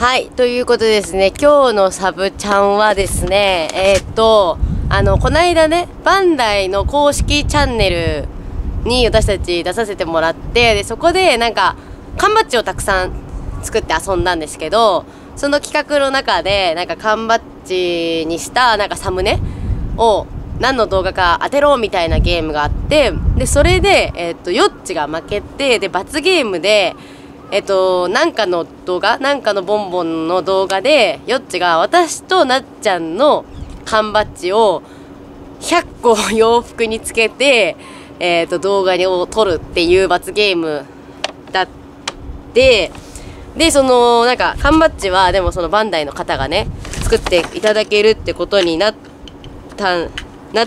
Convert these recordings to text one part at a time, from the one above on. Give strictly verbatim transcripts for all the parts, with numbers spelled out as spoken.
はい、ということでですね、今日のサブちゃんはですね、えー、っと、あの、こないだね、バンダイの公式チャンネルに私たち出させてもらって、で、そこでなんか、缶バッジをたくさん作って遊んだんですけど、その企画の中で、なんか缶バッジにした、なんかサムネを、何の動画か当てろみたいなゲームがあって、で、それで、えー、っと、ヨッチが負けて、で、罰ゲームで、えっと、なんかの動画なんかのボンボンの動画で、ヨッチが私となっちゃんの缶バッジをひゃっこ洋服につけて、えっと、動画を撮るっていう罰ゲームだって、で、その、なんか、缶バッジは、でもそのバンダイの方がね、作っていただけるってことになった、なって、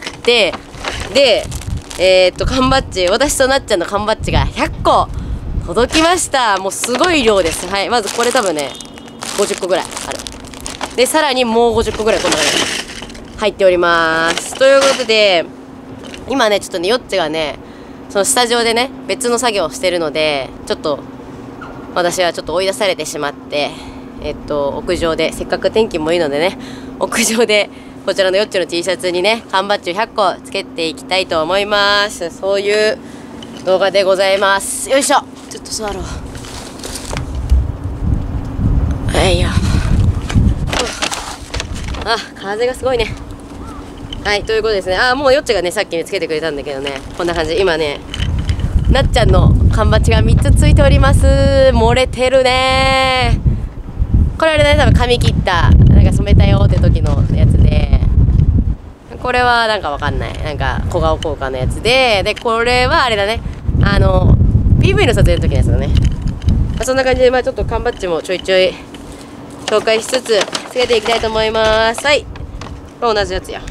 で、えっと、缶バッジ、私となっちゃんの缶バッジがひゃっこ届きました。もうすごい量です。はい。まずこれ多分ね、ごじゅっこぐらいある。で、さらにもうごじゅっこぐらいこの中に入っております。ということで、今ね、ちょっとね、ヨッチがね、そのスタジオでね、別の作業をしてるので、ちょっと、私はちょっと追い出されてしまって、えっと、屋上で、せっかく天気もいいのでね、屋上で、こちらのヨッチの T シャツにね、缶バッジをひゃっこつけていきたいと思います。そういう動画でございます。よいしょ。ちょっと座ろう。はいよ。あ、風がすごいね。はい、ということですね。あ、もうヨッチがね、さっきね、つけてくれたんだけどね。こんな感じ。今ね、なっちゃんの缶バッジがみっつついております。漏れてるね。これあれね、多分髪切った、なんか染めたよって時のやつで、これはなんかわかんない。なんか小顔効果のやつで、で、これはあれだね。あの、ピーブイ の撮影の時のやつだね。まあ、そんな感じで、まあちょっと缶バッジもちょいちょい紹介しつつつけていきたいと思います。はい。これ同じやつや。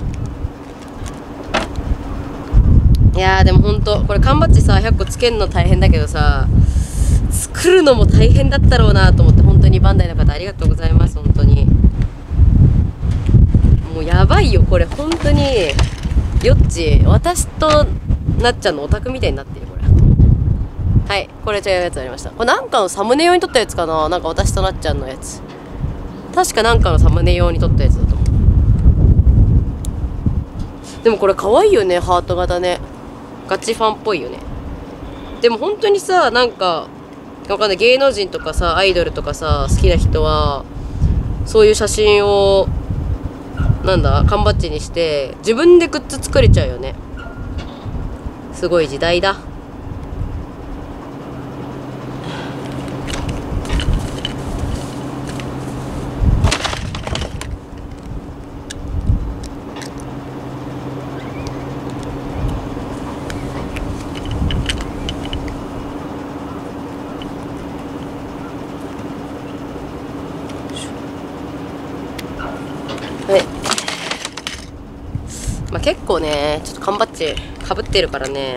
いやーでもほんと、これ缶バッジさ、ひゃっこつけるの大変だけどさ、作るのも大変だったろうなと思って、本当にバンダイの方ありがとうございます。本当に。もうやばいよ、これ本当に。ヨッチ、私となっちゃんのオタクみたいになってる。はい、これ違うやつありました。これなんかのサムネ用に撮ったやつかな。なんか私となっちゃんのやつ。確かなんかのサムネ用に撮ったやつだと思う。でもこれ可愛いよね、ハート型ね。ガチファンっぽいよね。でも本当にさ、なんかわかんない、芸能人とかさ、アイドルとかさ、好きな人はそういう写真をなんだ缶バッジにして自分でグッズ作れちゃうよね。すごい時代だ。まあ、結構ね、ちょっと缶バッジかぶってるからね、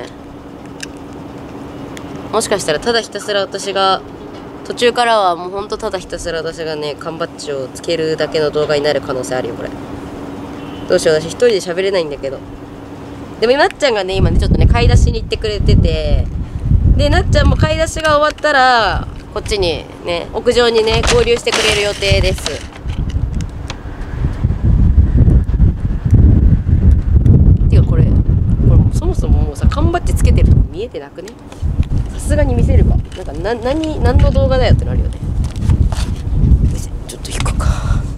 もしかしたらただひたすら私が途中からはもうほんとただひたすら私がね缶バッジをつけるだけの動画になる可能性あるよ。これどうしよう、私一人で喋れないんだけど。でもなっちゃんがね今ねちょっとね買い出しに行ってくれてて、でなっちゃんも買い出しが終わったらこっちにね屋上にね合流してくれる予定です。そもそももうさ、缶バッジつけてるとこ見えてなくね。さすがに見せるか。なんかな、何、何の動画だよってなるよね。ちょっと引くか。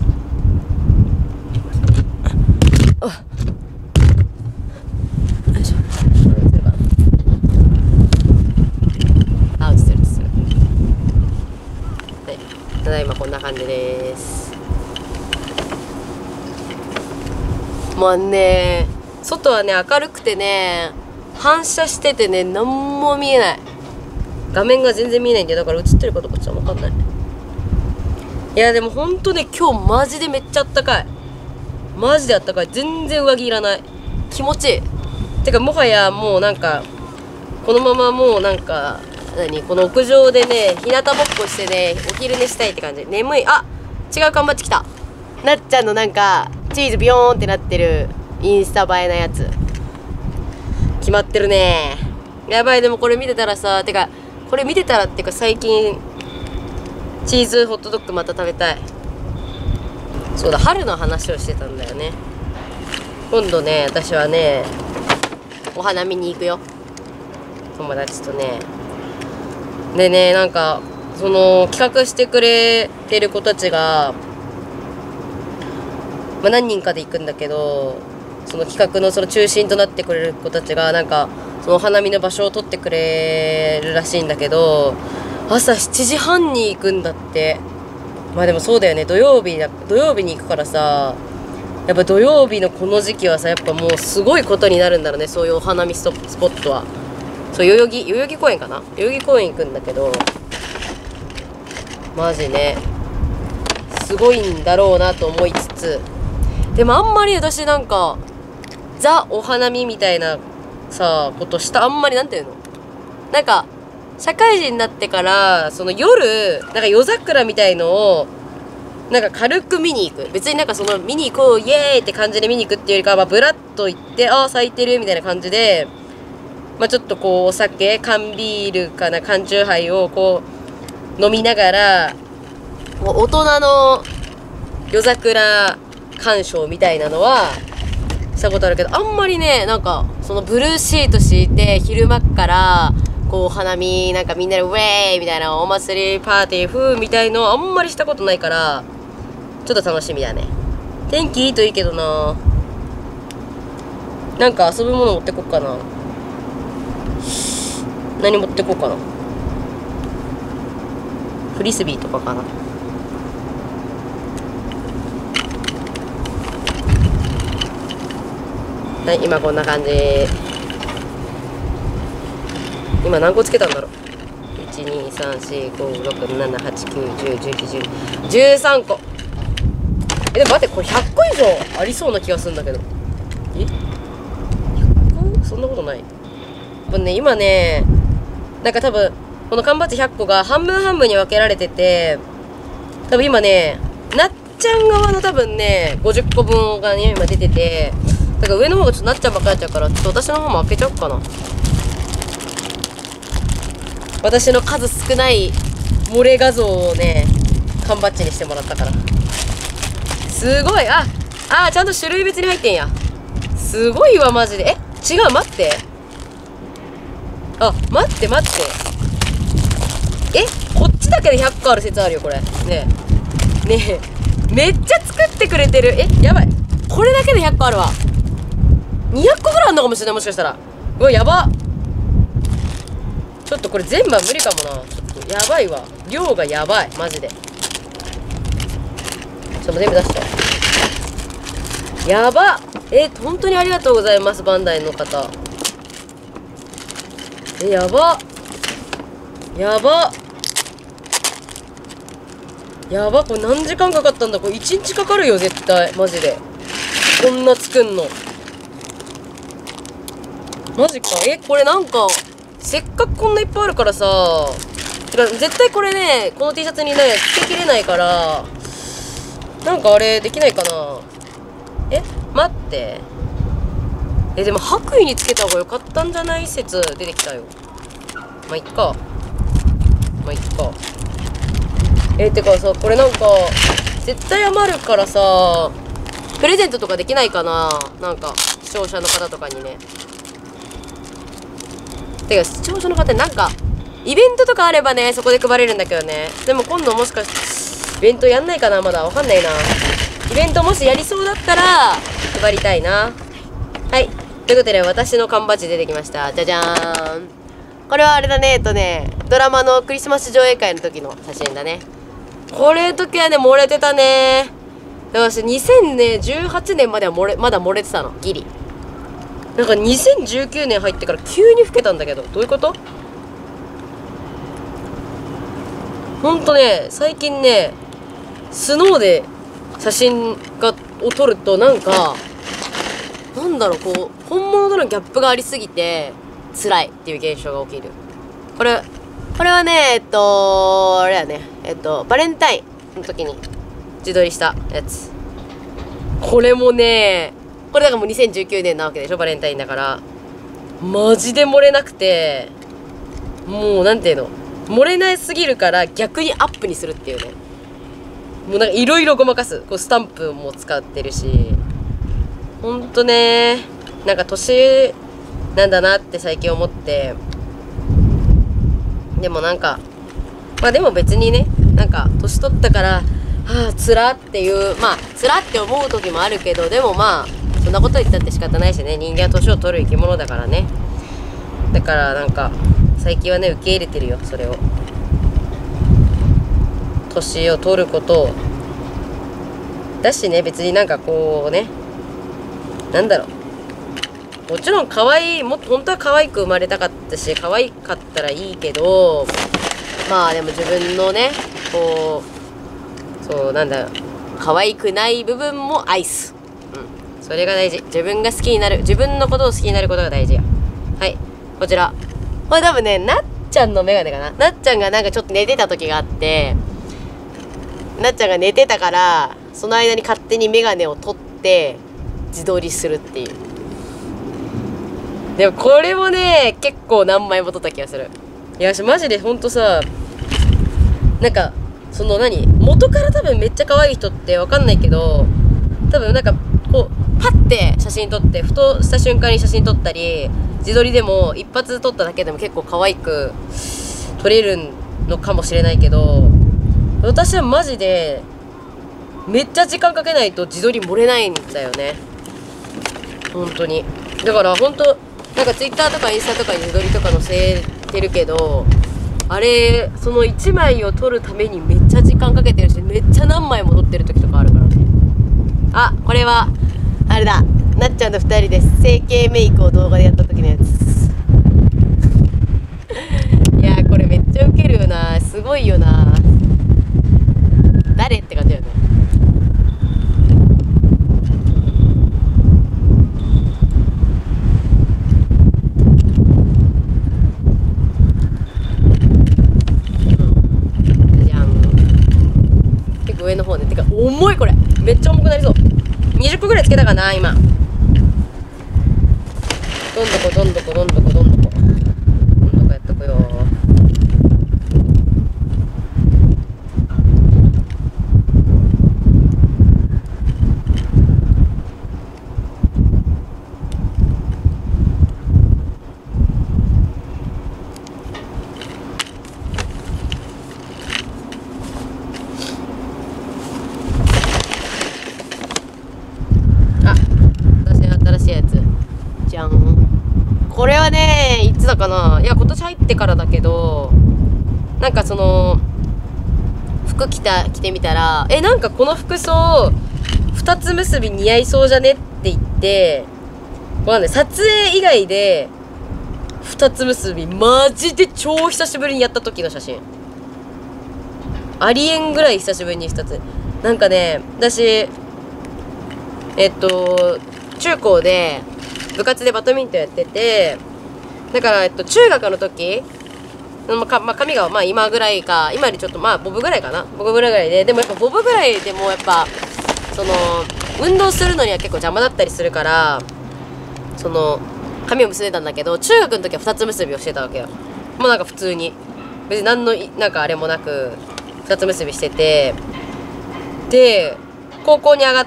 あ、よいしょ。映るかな。あ、映ってる映ってる。はい、ただいまこんな感じです。もうねー。外はね明るくてね反射しててね何も見えない。画面が全然見えないんで、だから映ってるかどうかちょっと分かんない。いやでもほんとね今日マジでめっちゃあったかい。マジであったかい。全然上着いらない。気持ちいい。てかもはやもうなんかこのままもうなんか何この屋上でね日向ぼっこしてねお昼寝したいって感じ。眠い。あ、違う缶バッジ来た。なっちゃんのなんかチーズビヨーンってなってるインスタ映えなやつ決まってるね。やばい。でもこれ見てたらさ、てかこれ見てたらっていうか最近チーズホットドッグまた食べたい。そうだ、春の話をしてたんだよね。今度ね、私はね、お花見に行くよ、友達とね。でね、なんかその企画してくれてる子たちが、まあ、何人かで行くんだけど、その企画のその中心となってくれる子たちがなんかそのお花見の場所を取ってくれるらしいんだけど、朝しちじはんに行くんだって。まあでもそうだよね、土曜日だ土曜日に行くからさ、やっぱ土曜日のこの時期はさ、やっぱもうすごいことになるんだろうね、そういうお花見スポットは。そう、代々木代々木公園かな、代々木公園行くんだけど、マジねすごいんだろうなと思いつつ、でもあんまり私なんかザお花見みたいなさことした、あんまりなんていうの、なんか社会人になってからその夜なんか夜桜みたいのをなんか軽く見に行く、別になんかその見に行こうイエーイって感じで見に行くっていうよりかは、まあ、ブラッと行って、ああ咲いてるみたいな感じで、まあ、ちょっとこうお酒缶ビールかな缶チューハイをこう飲みながら、もう大人の夜桜鑑賞みたいなのはしたことあるけど、あんまりね、なんかそのブルーシート敷いて昼間っからこうお花見なんかみんなでウェーイみたいなお祭りパーティー風みたいのあんまりしたことないから、ちょっと楽しみだね。天気いいといいけどな。なんか遊ぶもの持ってこっかな。何持ってこうかな。フリスビーとかかな。はい、今こんな感じ。今何個つけたんだろう。いちにさんよんごろくななはちきゅうじゅうじゅういちじゅうにじゅうさんこ。え、でも待って、これひゃっこ以上ありそうな気がするんだけど。え ?ひゃっこ? そんなことない。多分ね、今ね、なんか多分この缶バッジひゃっこが半分半分に分けられてて、多分今ね、なっちゃん側の多分ねごじゅっこぶんがね今出てて、だから上の方がちょっとなっちゃんばっかりやっちゃうから、ちょっと私の方も開けちゃおうかな。私の数少ない漏れ画像をね缶バッジにしてもらったから、すごい。ああ、ちゃんと種類別に入ってんや。すごいわマジで。え、違う、待って、あ、待って待って、え、こっちだけでひゃっこある説あるよこれ。ねえねえ、めっちゃ作ってくれてる。え、やばい、これだけでひゃっこあるわ。にひゃっこぐらいあんのかもしれない、もしかしたら。うわ、やば。ちょっとこれ全部は無理かもな。ちょっとやばいわ、量がやばいマジで。ちょっと全部出した。やば。え、本当にありがとうございます、バンダイの方。え、やばやばやば。これ何時間かかったんだ。これいちにちかかるよ絶対マジで。こんな作んのマジか。え、これなんかせっかくこんないっぱいあるからさ、てか絶対これねこの T シャツにねつけきれないから、なんかあれできないかな。え、待って、え、でも白衣につけた方が良かったんじゃない説出てきたよ。まあいっか、まあいっか。え、てかさ、これなんか絶対余るからさ、プレゼントとかできないかな。なんか視聴者の方とかにね。てか視聴者の方になんかイベントとかあればねそこで配れるんだけどね。でも今度もしかしてイベントやんないかな、まだわかんないな。イベントもしやりそうだったら配りたいな。はい、ということで私の缶バッジ出てきました。じゃじゃーん。これはあれだね、えっとねドラマのクリスマス上映会の時の写真だね。これの時はね漏れてたね。だからにせんじゅうはちねんまでは漏れまだ漏れてたのギリ。なんかにせんじゅうきゅうねん入ってから急に老けたんだけど、どういうこと？ほんとね、最近ねスノーで写真がを撮るとなんかなんだろう、こう本物とのギャップがありすぎて辛いっていう現象が起きる。これこれはねえっとあれやねえっとバレンタインの時に自撮りしたやつ。これもね、これだからもうにせんじゅうきゅうねんなわけでしょ、バレンタインだから。マジで漏れなくて、もうなんていうの、 漏れないすぎるから逆にアップにするっていうね。もうなんかいろいろごまかす。こうスタンプも使ってるし、ほんとね、なんか年なんだなって最近思って。でもなんか、まあでも別にね、なんか年取ったから、はあ、つらっていう、まあ、つらって思う時もあるけど、でもまあ、そんなこと言ったって仕方ないしね、人間は年を取る生き物だからね。だからなんか、最近はね、受け入れてるよ、それを。年を取ることを。だしね、別になんかこうね、なんだろう。もちろん可愛い、もっと本当は可愛く生まれたかったし、可愛かったらいいけど、まあでも自分のね、こう、そうなんだ、可愛くない部分も愛す。うん。それが大事。自分が好きになる、自分のことを好きになることが大事や。はい。こちら。これ多分ね、なっちゃんのメガネかな。なっちゃんがなんかちょっと寝てた時があって、なっちゃんが寝てたから、その間に勝手にメガネを取って自撮りするっていう。でもこれもね、結構何枚も撮った気がする。いや、マジでほんとさ、なんか、その何元から多分めっちゃ可愛い人ってわかんないけど、多分なんか、こう、パッて写真撮って、ふとした瞬間に写真撮ったり、自撮りでも一発撮っただけでも結構可愛く撮れるのかもしれないけど、私はマジで、めっちゃ時間かけないと自撮り漏れないんだよね。本当に。だから本当なんかツイッターとかインスタとかに自撮りとか載せてるけど、あれ、そのいちまいを撮るためにめっちゃ時間かけてるし、めっちゃ何枚も撮ってる時とかあるからね。あ、これは、あれだ。なっちゃんとふたりで整形メイクを動画でやった時のやつ。いやー、これめっちゃウケるよな。すごいよな。誰って感じだよね。上の方で、てか重い、これめっちゃ重くなりそう。にじゅっこぐらいつけたかな今。どんどこどんどこどんどこどんどこどんどこやっとくよ。これはね、いつだかな。いや、今年入ってからだけど、なんかその服着た着てみたら、え、なんかこの服装二つ結び似合いそうじゃねって言って、わかんない、撮影以外で二つ結びマジで超久しぶりにやった時の写真。ありえんぐらい久しぶりに二つ。なんかね、私えっと中高で部活でバドミントンやってて、だから、えっと、中学の時、まあかまあ、髪が、まあ、今ぐらいか、今よりちょっと、まあ、ボブぐらいかな。ボブぐらいで、でもやっぱボブぐらいでもやっぱ、その、運動するのには結構邪魔だったりするから、その、髪を結んでたんだけど、中学の時は二つ結びをしてたわけよ。もうなんか普通に。別に何の、なんかあれもなく、二つ結びしてて、で、高校に上がって、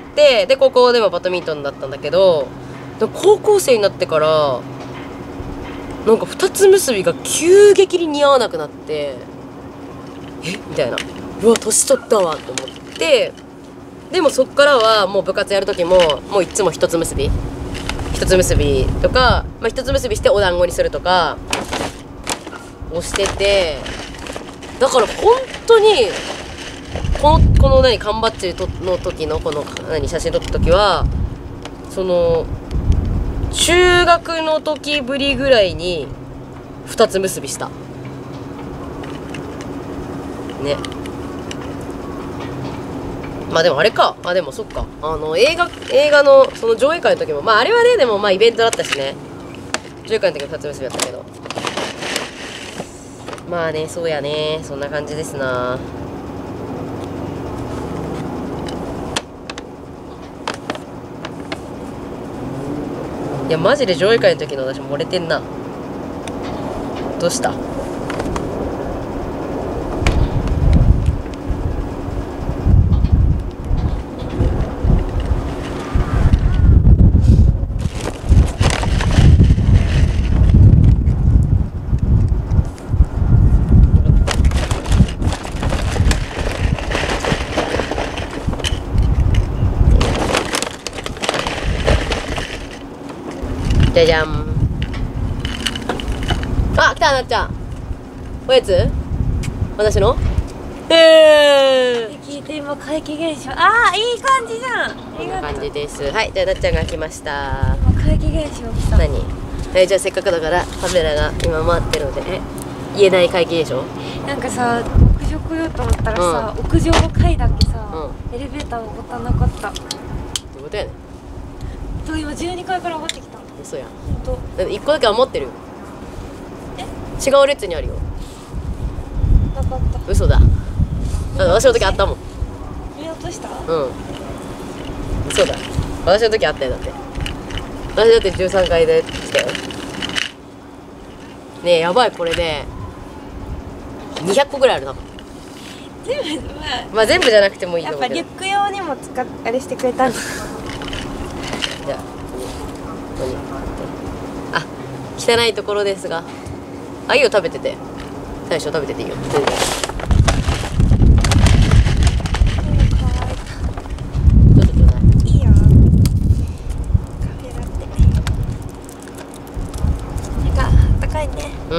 で、高校でもバドミントンだったんだけど、高校生になってからなんか二つ結びが急激に似合わなくなって、えみたいな、うわ年取ったわと思って、でもそっからはもう部活やる時ももういつも一つ結び一つ結びとか、まあ、一つ結びしてお団子にするとかをしてて、だから本当にこのこの何缶バッジの時のこの何写真撮った時はその中学の時ぶりぐらいに二つ結びしたね。まあでもあれか、あでもそっか、あの映画映画のその上映会の時もまああれはね、でもまあイベントだったしね、上映会の時も二つ結びだったけど、まあね、そうやね、そんな感じですな。いやマジで上映会の時の私漏れてんな。どうした？ じゃじゃん。あ、来たなっちゃん。おやつ私のえー聞いて今怪奇現象。ああ、いい感じじゃん。 こんな感じです。はい、じゃあなっちゃんが来ました。 今怪奇現象来た。 何？はい、じゃあせっかくだからカメラが今回ってるので、え言えない怪奇でしょ。 なんかさ、屋上来ようと思ったらさ、うん、屋上の階だけさ、うん、エレベーターのボタンなかった。どういうことやねん。 と今じゅうにかいから上がってきた。 嘘やん。 ほんと。 だっていっこだけ余ってるよ。え？違う列にあるよ。 なかった。 嘘だ。だって私の時あったもん。 見落とした？ うん。嘘だ。私の時あったよだって。私だってじゅうさんかいで来たよ。ねえやばいこれね。にひゃっこぐらいあるな。 全部まあ。 まあ全部じゃなくてもいいとやっ思うけど。 ぱリュック用にも使っあれしてくれたんですか。 じゃあここにあ汚いところですが、あいいよ食べてて。最初食べてていいよ。全然。うん、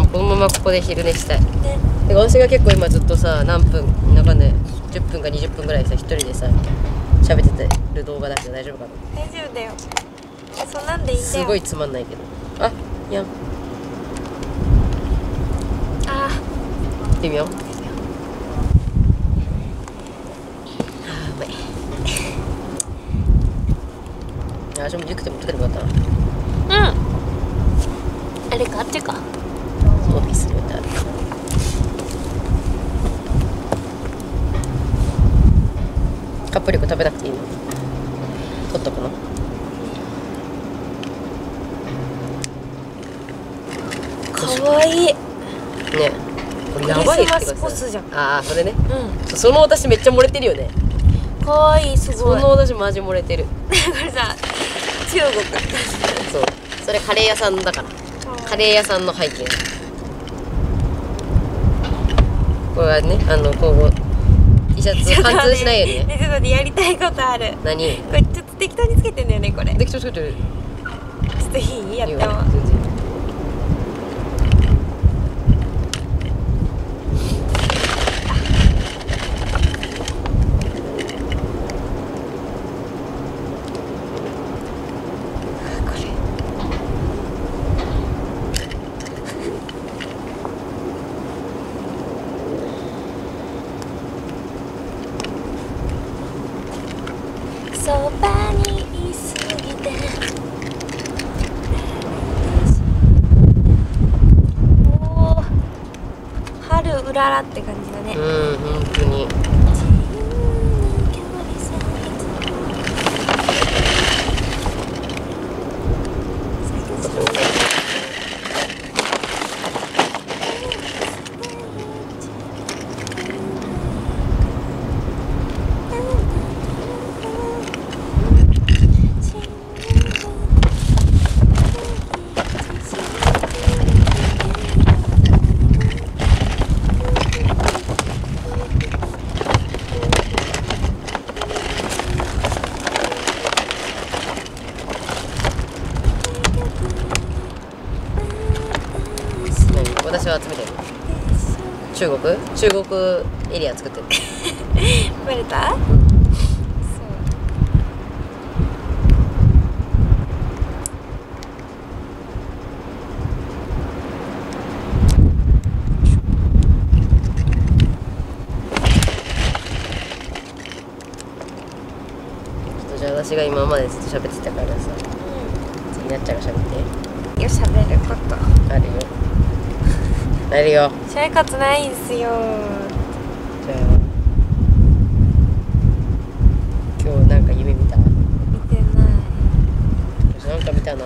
このままここで昼寝したい。ね、で私が結構今ずっとさ、何分、なんかね、じゅっぷんかにじゅっぷんぐらいさ、一人でさ、喋ってる動画だけど大丈夫かな？ 大丈夫だよ。そんなんでいいんだよ。 すごいつまんないけど。あ、いやん。 あー。行ってみよう。あー、うまい。あ、私も塾で持ってくればよかったな。 うん。あれかあっちか。 オフィスみたい。カップリコ食べなくていいの？取っとくの？ かわいい。ね、 これやばいってクリスマスコスじゃん。 ああ、それね。 うん。 その私めっちゃ漏れてるよね。 かわいい、すごい。 その私マジ漏れてる。 これさ、中国。 そう。それカレー屋さんだから。カレー屋さんの背景。これはね、あの今後 T シャツ貫通しないようにね。 ね、ちょっと待って、やりたいことある。 何？ これちょっと適当につけてんだよね、これ。 適当につけてる。 ちょっといい？やっても。 全然。 そばにいすぎておー、春うららって感じだね。 うん、本当に。私は集めてる。中国中国エリア作ってる。 バレた？ じゃあ私が今までずっと喋ってたからさ、うん、次なっちゃんが喋って。 よ、喋ることあるよ。あるよ。 生活ないんすよ。じゃあ今日なんか夢見た？ 見てない。 なんか見たな。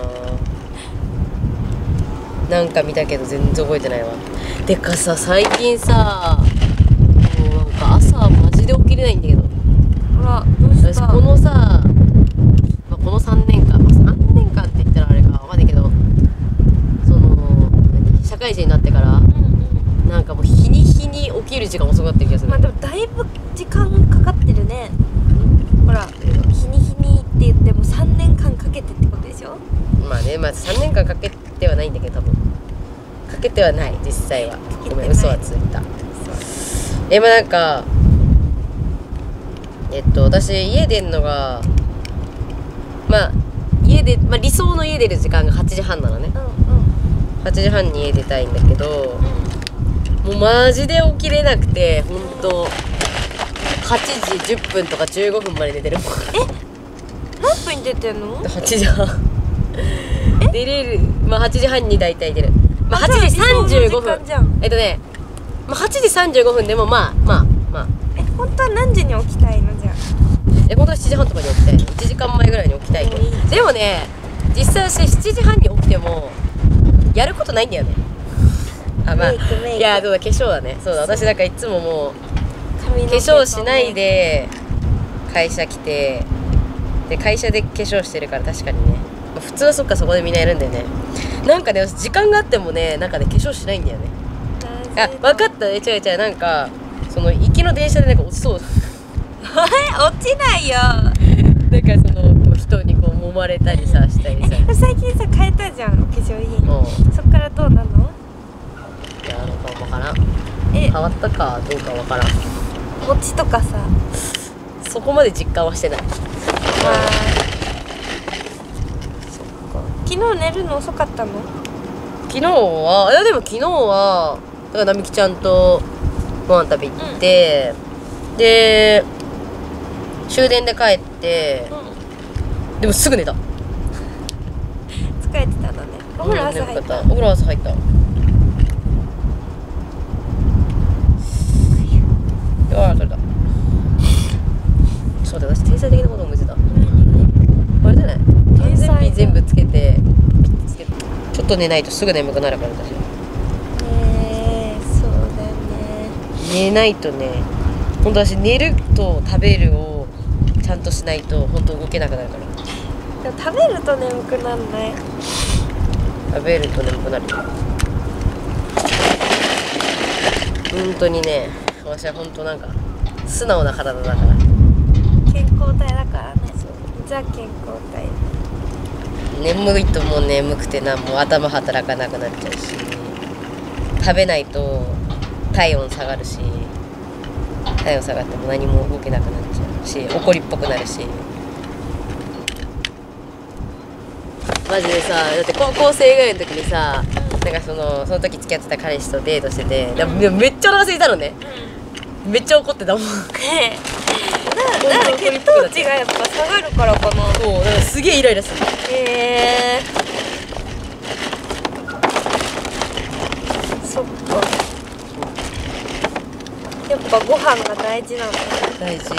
なんか見たけど全然覚えてないわ。てかさ、最近さ、もうなんか朝マジで起きれないんだけど。 あら、どうした？ 私このさ、まあ、このさんねんかん、まあ、さんねんかんって言ったらあれかわかんないけど、その何社会人になってから、うんうん、なんかもう日に日に起きる時間遅くなってる気がする。 まあでもだいぶ時間かかってるね。ほら、日に日にって言ってもさんねんかんかけてってことでしょ。 まあね。 ね、まあさんねんかんかけてはないんだけど、多分かけてはない、実際は。ごめん、嘘はついた。え、まあなんかえっと私家出んのが、まあ家で、まあ、理想の家出る時間がはちじはんなのね。 うんうん。 はちじはんに家出たいんだけど、もうマジで起きれなくて、ほんとはちじじゅっぷんとかじゅうごふんまで寝てるもん。 何分に出てんの？ はちじはん出れる、まあはちじはんに大体出る。まあはちじさんじゅうごふん、えっとね、まあ、はちじさんじゅうごふんでもまあまあまあ、 え、本当は何時に起きたいのじゃあ？ え、本当はしちじはんとかに起きたい。いちじかんまえぐらいに起きたい。でもね、実際私しちじはんに起きてもやることないんだよね。あ、まあ、 メイクメイクいや、どうだ、化粧だね。そうだ、私なんかいつももう髪の化粧しないで会社来て、で会社で化粧してるから、確かにね、まあ普通はそっか、そこでみんなやるんだよね。なんかね、時間があってもね、なんかね、化粧しないんだよね。あ、分かった。え、違う違う、なんかその行きの電車でなんか落ちそう。 落ちないよ。 なんかそのこう人にこう揉まれたりさしたりさ。 最近さ変えたじゃん、化粧品。 うん。 そっからどうなの？ いや、なんか分からん。 え、 変わったかどうか分からん。 餅とかさ。 そこまで実感はしてない。 あー、そっか。昨日寝るの遅かったの？ 昨日は、いやでも昨日はだから並木ちゃんとご飯食べ行って、うん、で終電で帰って、うん、でもすぐ寝た。 疲れてたんだね。お風呂朝入った。 お風呂朝入った。ああ、それだ。そうだ、私天才的なこと思いついた。あれじゃない？安全ピン全部つけて、つけてちょっと寝ないとすぐ眠くなるから私。 えー、そうだよね。 寝ないとね、本当私寝ると食べるをちゃんとしないと本当動けなくなるから。 でも食べると眠くなんない？ 食べると眠くなる。本当にね、私は本当なんか素直な体だから。 健康体だからね。ザ健康体。 眠いともう眠くてな、もう頭働かなくなっちゃうし、食べないと体温下がるし、体温下がっても何も動けなくなっちゃうし、怒りっぽくなるし。マジでさ、だって高校生ぐらいの時にさ、なんかそのその時付き合ってた彼氏とデートしてて、でもめっちゃお腹空いたのね。めっちゃ怒ってたもん。 だから血糖値がやっぱ下がるからかな。 そう、だからすげえイライラする。 へえー、そっか。やっぱご飯が大事なの。 大事。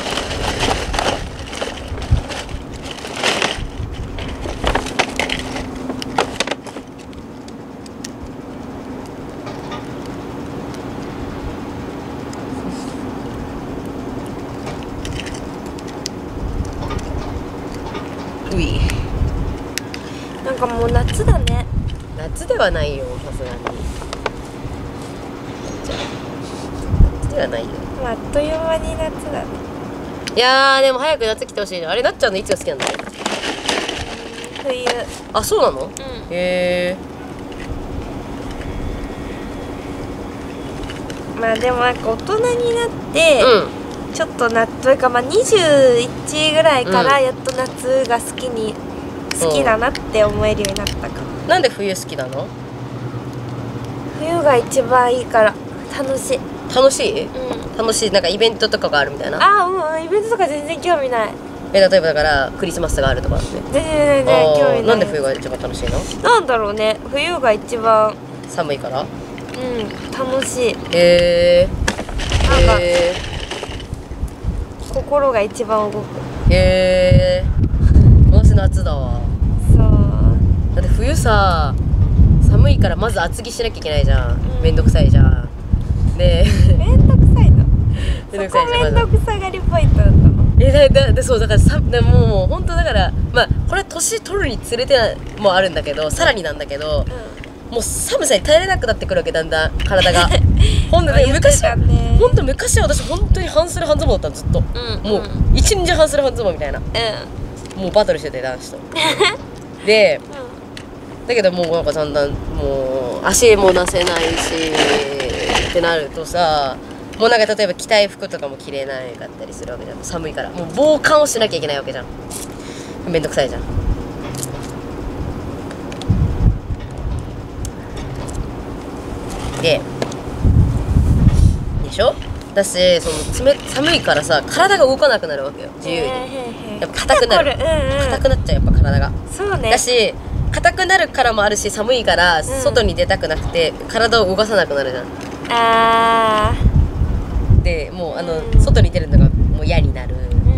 うい。 なんかもう夏だね。 夏ではないよ、さすがに。夏ではないよ。 まあ、あっという間に夏だね。 いやー、でも早く夏来てほしいね。あれ、なっちゃんのいつが好きなんだよ。 冬。 あ、そうなの？ うん。 へえ。 まあでもなんか大人になって、 うん、 ちょっと夏というか、まあ、にじゅういちぐらいからやっと夏が好きに、うん、好きだなって思えるようになったかも。 なんで冬好きなの？ 冬が一番いいから。楽しい。 楽しい？ うん、 楽しい。なんかイベントとかがあるみたいな。 ああ、うん、イベントとか全然興味ない。 え、例えばだからクリスマスがあるとかね。 全然全然興味ない。 なんで冬が一番楽しいの？ なんだろうね、冬が一番寒いから。 うん、楽しい。 へえ。 なんか、 へー、 心が一番動く。 へえ。私夏だわ。 そう。 だって冬さ、寒いからまず厚着しなきゃいけないじゃん。 うん、 めんどくさいじゃん。で、 めんどくさいの？ めんどくさいじゃん。 めんどくさがりポイントだったの？ え、だだだそうだからさ、でももう本当だから、まあこれ年取るにつれてもあるんだけど、さらになんだけど、うん、もう寒さに耐えれなくなってくるわけ、だんだん体が。ほんとね、昔はね、ほんと昔は私本当に半袖半ズボンだったのずっと、うん、もう一日半袖半ズボンみたいな、うん、もうバトルしてて男子と。で、 だけどもうなんかだんだんもう足も出せないしってなるとさ、もうなんか例えば着たい服とかも着れなかったりするわけじゃん。寒いからもう防寒をしなきゃいけないわけじゃん。めんどくさいじゃん。ででしょ。だしその冷寒いからさ体が動かなくなるわけよ、自由に。やっぱ硬くなる、硬くなっちゃう、やっぱ体が。 そうね。 だし硬くなるからもあるし、寒いから外に出たくなくて、うん、体を動かさなくなるじゃん。 あーでもうあの、うん、外に出るのがもう嫌になる、うん、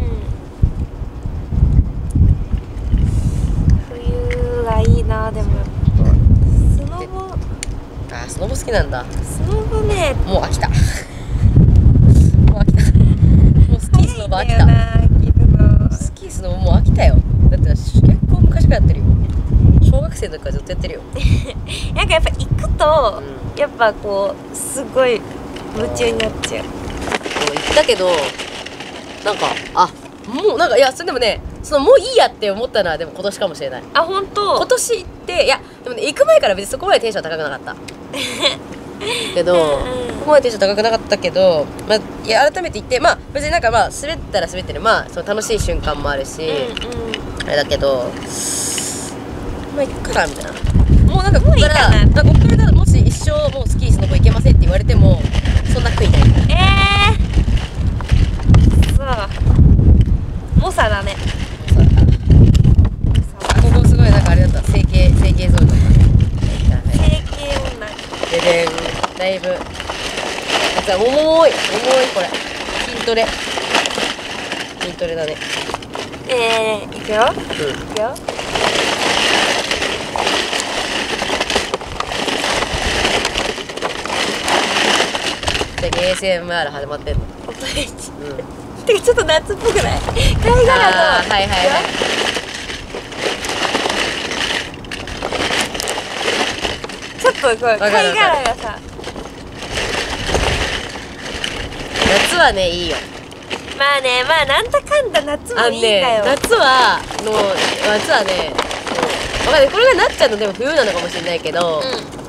冬はいいな。でもスノボ、 あースノボ好きなんだ。 スノボね、 もう飽きたもう飽きたもうスキースノボ飽きた。スキースノボもう飽きたよ。だって結構昔からやってるよ。小学生の時からずっとやってるよなんかやっぱ行くと、うん、やっぱこうすごい夢中になっちゃう。 行ったけどなんかあもうなんかいやそれでもね、そのもういいやって思ったのはでも今年かもしれない。 あ、本当。 今年っていやでもね、行く前から別にそこまでテンション高くなかったけど、うんうん、ここまでテンション高くなかったけど、まあ、いや改めて言ってまあ別になんかまあ滑ったら滑ってる、まあその楽しい瞬間もあるし、うんうん、あれだけどまあ行くからみたいな。もうなんかここからなんかここからもし一生もうスキースノボ行けませんって言われてもそんな悔いない。 えー、そうモサだね。 モサだ。ここすごいなんかあれだった、整形整形ゾーンだったね。 整形女ででんだいぶ重い重いこれ筋トレ筋トレだね。 えー、いくよ、うん、いくよ。 エーエスエムアール 始まってんの。 うん、てかちょっと夏っぽくない？貝殻の。 あーはいはいはい。 ちょっとこれ貝殻がさ。 夏はねいいよ。 まあね、まあなんだかんだ夏もいいんだよ。 ね、夏はの夏はね、わかんない、これがなっちゃうのでも冬なのかもしれないけど、うん、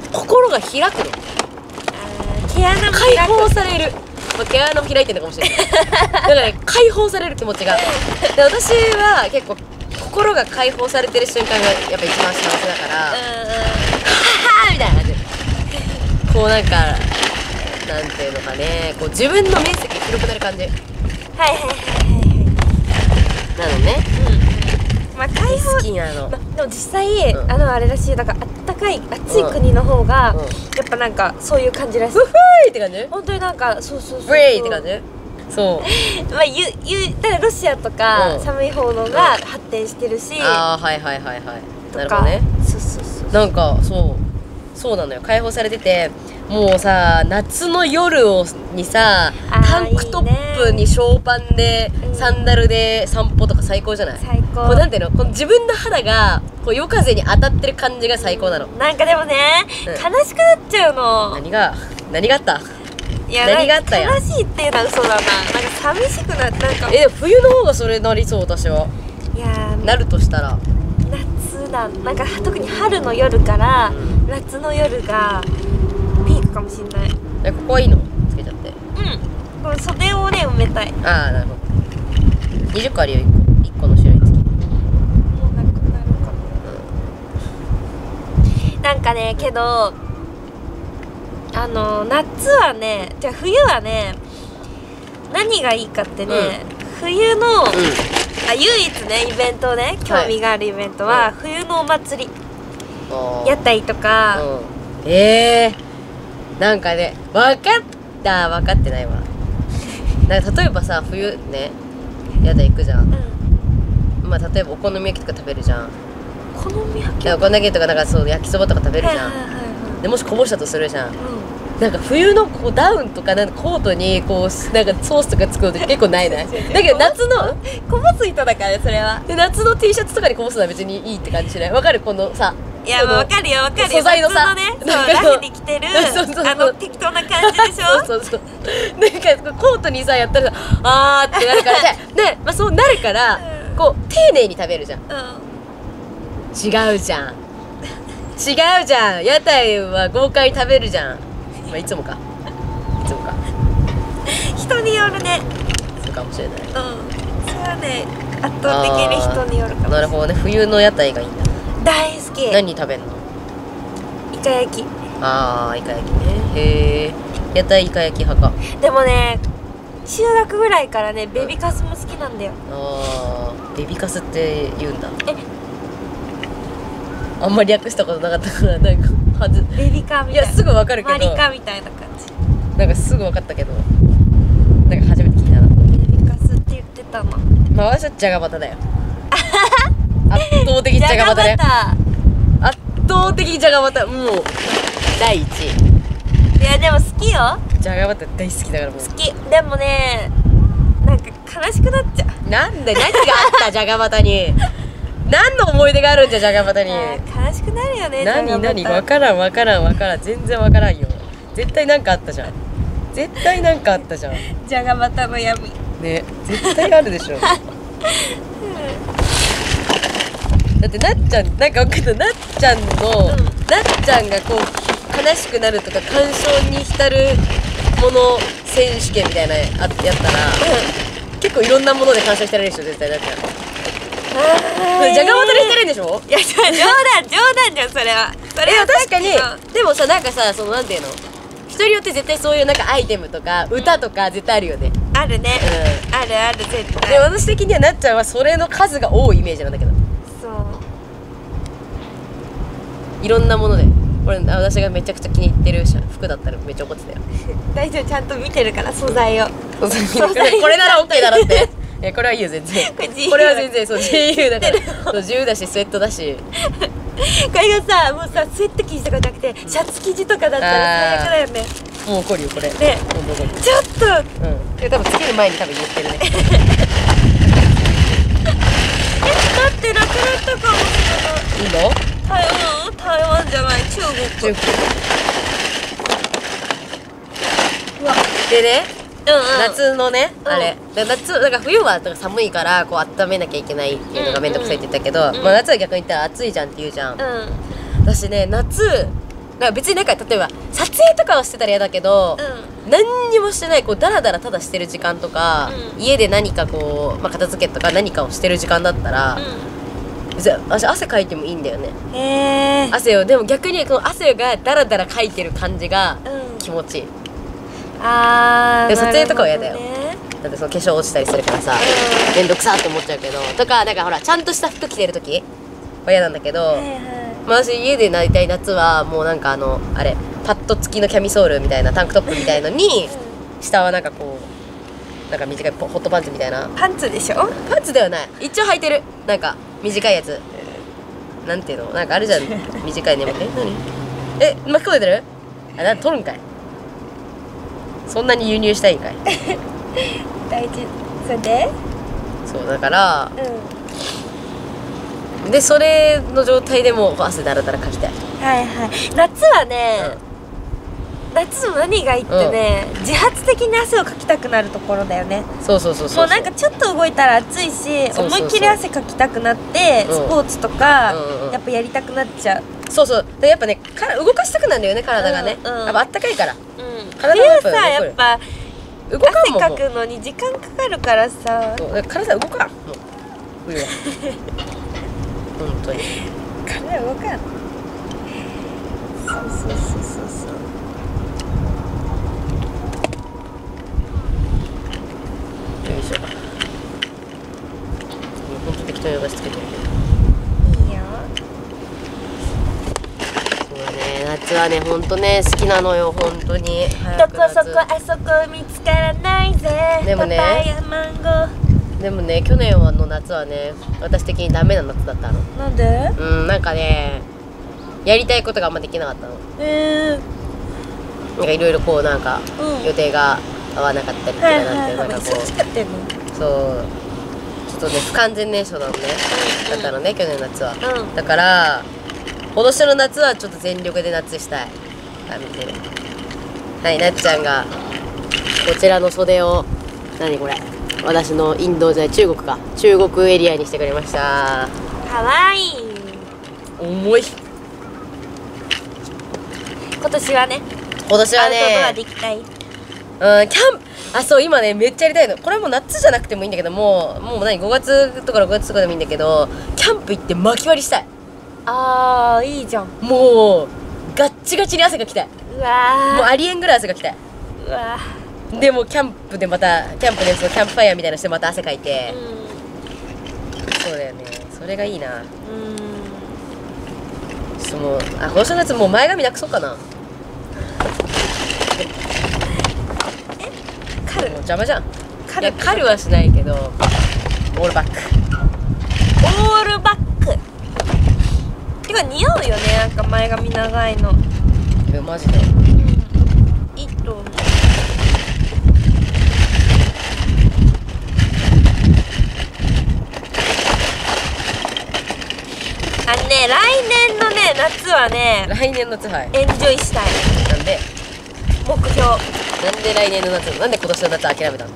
心が開くの。 毛穴も解放される。まあ、毛穴も開いてるのかもしれないだからね解放される気持ちがで、私は結構心が解放されてる瞬間がやっぱ一番幸せだから、ははーみたいな感じでこうなんかなんていうのかね、こう自分の面積が広くなる感じ。はいはいはいはいなのね。 うん、まあ解放好きなの、 ま、でも実際、うん、あのあれらしい、だからあったかい暑い国の方が、うんうん、やっぱなんかそういう感じらしい。 ふふーいって感じ。 本当になんかそうそうそうブレイって感じ。そうまあゆゆだからロシアとか、うん、寒い方のが発展してるし、うん、 ああはいはいはいはいなるほどね。そうそうそうなんかそうそうなのよ、解放されてて、もうさ夏の夜をにさタンクトップにショーパンで、うん、サンダルで散歩とか最高じゃない。 最高。 こうなんていうの、この自分の肌がこう夜風に当たってる感じが最高なの。 なんかでもね、うん、悲しくなっちゃうの。 何が何があった？ いや何があったやん。悲しいっていうのは嘘だな。なんか寂しくなってなんか。 えでも冬の方がそれなりそう私は。いやなるとしたら夏だ。なんか特に春の夜から、うん、夏の夜がピークかもしれない。 えここはいいのつけちゃって。うん。 この袖をね埋めたい。 ああなるほど。にじゅっこあるよいっこ。いっこの種類付き。もうなくなるかも。うん、なんかねけど。あの夏はね、じゃあ冬はね何がいいかってね、うん、冬の、うん、あ唯一ねイベントね興味があるイベントは、はい、冬のお祭り、うん、屋台とか、 うん、えー、なんかね分かった分かってないわなんか例えばさ冬ね屋台行くじゃん、うん、まあ例えばお好み焼きとか食べるじゃん。 お好み焼きお好み焼きとかなんかそう焼きそばとか食べるじゃん、はいはいはいはい、でもしこぼしたとするじゃん、うん、なんか冬のこうダウンとかなんかコートにこうなんかソースとかつくのって結構ないないだけど夏のこぼす人だからそれはで夏の T シャツとかにこぼすのは別にいいって感じしない？わかるこのさいやわかるよわかるよ素材のさ夏のねそうラフに着てるそうそうそうあの適当な感じでしょそうそうそうなんかコートにさやったらあーってなるからで、まあ、そうなるから、うん、こう丁寧に食べるじゃん、うん、違うじゃん違うじゃん、屋台は豪快に食べるじゃん。まあいつもかいつもか人によるね。 そうかもしれない。 うん、それはね圧倒的に人によるかもしれない。 なるほどね、冬の屋台がいいんだ。 大好き。 何食べんの？ イカ焼き。 あーイカ焼きね。へえ、屋台イカ焼き派か。 でもね中学ぐらいからねベビカスも好きなんだよ。 あーベビカスって言うんだ。 えあんまり略したことなかったからなんかはずベビカみたいな。 いやすぐわかるけど、 マリカみたいな感じ。 なんかすぐわかったけどなんか初めて聞いたな。 ベビカスって言ってたの。 まあ私はじゃがバタだよ圧倒的じゃがバタね。圧倒的じゃがバタ、もう第一位。 いやでも好きよ。 じゃがバタ大好きだからもう好き。でもねなんか悲しくなっちゃう。 なんで何があったじゃがバタに何の思い出があるんじゃじゃがバタに。 悲しくなるよね。 何何分からん分からん分からん全然分からんよ。絶対なんかあったじゃん。絶対なんかあったじゃんじゃがバタの闇ね。絶対あるでしょだってなっちゃんなんか分かった。なっちゃんの、うん、なっちゃんがこう悲しくなるとか感傷に浸るもの選手権みたいなややったら、うん、結構いろんなもので感傷してられるでしょ絶対。なっちゃんじゃがバタにしてるんでしょ。 いや冗談冗談じゃんそれは。それは確かに。でもさなんかさそのなんていうの人によって絶対そういうなんかアイテムとか歌とか絶対あるよね。 あるね、うん、あるある絶対。 で私的にはなっちゃんはそれの数が多いイメージなんだけど。そういろんなものでこれ私がめちゃくちゃ気に入ってる服だったらめっちゃ怒ってたよ大丈夫ちゃんと見てるから素材をこれなら OK だろってえこれはいいよ全然これ, これは全然そう自由だからそう自由だしスウェットだしこれがさもうさスウェット生地とかじゃなくてシャツ生地とかだったら最悪だよね。 もう怒るよこれね。 ちょっとうんで多分つける前に多分言ってるねえだってなくなったかもしれない。 いいの？ 台湾台湾じゃない中国。中国うわでねうんうん、 夏のね、 うん、あれだ夏だから冬は寒いからこう温めなきゃいけないっていうのが面倒くさいって言ったけど、 うんうん、 まあ、夏は逆に言ったら暑いじゃんって言うじゃん、うん、私ね夏なんか別になんか例えば撮影とかはしてたら嫌だけど、うん、何にもしてないこうダラダラただしてる時間とか、うん、家で何かこう、まあ、片付けとか何かをしてる時間だったら、うん、別に私汗かいてもいいんだよね。 へー汗をでも逆にこの汗がダラダラかいてる感じが気持ちいい、うん、 あーでも撮影とかは嫌だよ、 ね、 だってその化粧落ちたりするからさめんどくさって思っちゃうけどとかなんかほらちゃんとした服着てる時は嫌なんだけど、はいはい、まあ私家で大体夏はもうなんかあのあれパッド付きのキャミソールみたいなタンクトップみたいのに下はなんかこうなんか短いホットパンツみたいな。 パンツでしょ？ パンツではない、一応履いてるなんか短いやつなんていうのなんかあるじゃん短いね。え何え巻き込んでるあなん取るんかいそんなに輸入したいんかい大事それでそうだから、 うん、 でそれの状態でも汗だらだらかきたい。 はいはい夏はね、うん、夏の何がいいってね、うん、自発的に汗をかきたくなるところだよね。 そうそうそうそう、 もうなんかちょっと動いたら暑いし思いっきり汗かきたくなって、うん、スポーツとか、うん、やっぱやりたくなっちゃう。 そうそうでやっぱねから動かしたくなるんだよね体がね、うんうん、やっぱあったかいから、うん、 体がやっぱさやっぱ動かんもん汗かくのに時間かかるからさそう体動かんもう冬は本当に体動かん。そうそうそうそうそうよいしょ。もうほんと適当に出しつけてるけどいいよ。 そうだね夏はねほんとね好きなのよほんとに。 どこそこあそこ見つからないぜでもねパパイヤマンゴー。 でもね去年の夏はね私的にダメな夏だったの。 なんで？ うんなんかねやりたいことがあんまできなかったの。 へえ。 なんかいろいろこうなんか、うん、予定が合わなかったりとかなんてなんかこうそうちょっとね不完全燃焼なのね、うん、だったのね去年の夏は、うん、だから今年の夏はちょっと全力で夏したい感じで。はいなっちゃんがこちらの袖を何これ私のインドじゃない中国か中国エリアにしてくれました。 かわいい。 重い今年はね今年はアウトドアねで行きたい。 うん、キャンプ、あ、そう、今ね、めっちゃやりたいの。これはもう夏じゃなくてもいいんだけど、もう、もう何、ごがつとかろくがつとかでもいいんだけど、キャンプ行って巻き割りしたい。 あーいいじゃん。 もう、ガッチガチに汗かきたい。 うわもうありえんぐらい汗かきたい。 ーうわでも、キャンプでまた、キャンプでそのキャンプファイヤーみたいなのしてまた汗かいて、 ーそうだよね。それがいいな。 うんうんその、あ、今年の夏もう前髪なくそうかな。もカルう邪魔じゃん。 カルいや、狩るはしないけど、オールバック。 オールバックてか似合うよね、なんか前髪長いの。 いや、マジで。 いいと思う。あのね、来年のね夏はね来年の夏、はい。 エンジョイしたい。 なんで、 目標。 なんで来年の夏、なんで今年の夏諦めたの？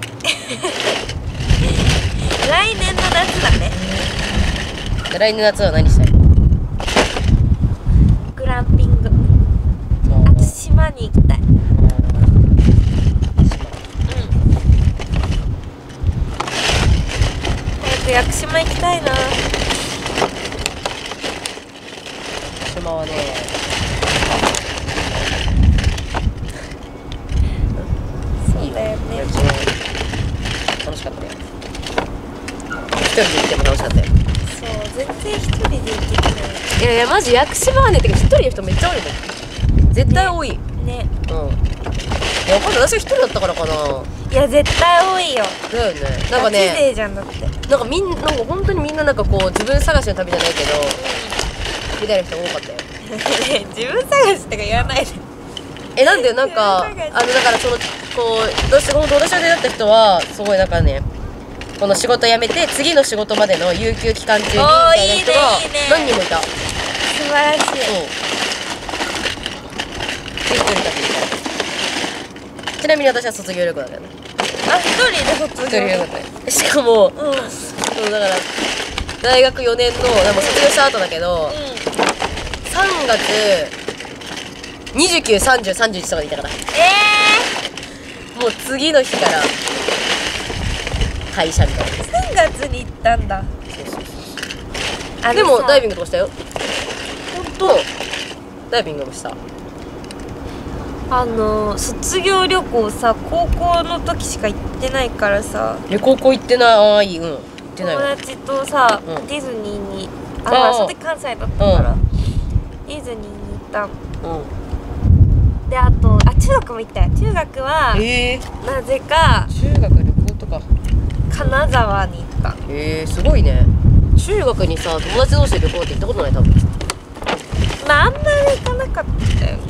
来年の夏だね。 で来年の夏は何したい？ グランピング。あと島に行きたい。うん早く屋久島行きたいな。 島はね、 そうだよね。 屋久島楽しかったよ。一人で行っても楽しかったよ。 そう全然一人で行けてないいやいや、マジ屋久島はね、てか一人の人めっちゃ多いもん。絶対多い。 ね。 うん。いや、わかんない、私が一人だったからかな。 いや絶対多いよ。 だよね。なんかガチね、 勢じゃんだって。 なんかみんな、なんか本当にみんななんかこう自分探しの旅じゃないけど、みたいな人多かったよ。 ね自分探しとか言わないで。 え、なんでなんか、あの、だからその、こう、どうして、ほんと私が出会った人は、すごいなんかね、この仕事辞めて、次の仕事までの有給期間中に、みおーたいな人がいいねいいね何人もいた。 素晴らしい。 そう。で、一人だけいた。ちなみに私は卒業旅行だからね。 あ、一人で卒業。 卒業旅行で。しかも、 うんうん。 そうだから、大学よねんの、でも卒業した後だけど、さんがつにじゅうく、さんじゅう、さんじゅういちとかでいたから。 えもう次の日から会社みたいな。 ー、さんがつに行ったんだ。あのさでもダイビングとかしたよ。ほんとダイビングもした。 あの卒業旅行さ、高校の時しか行ってないからさ、 え、高校行ってない。うん、行ってない友わ。 達とさ、 うんディズニーに、あ、 あーまあその時関西だったから、ディズニーに行ったの。 うで、あと、あ、中学も行ったよ。中学はん。えー、 なぜか中学旅行とか。 金沢に行った。 えー、すごいね。中学にさ、友達同士で旅行って行ったことない、多分。 まああんまり行かなかったよね。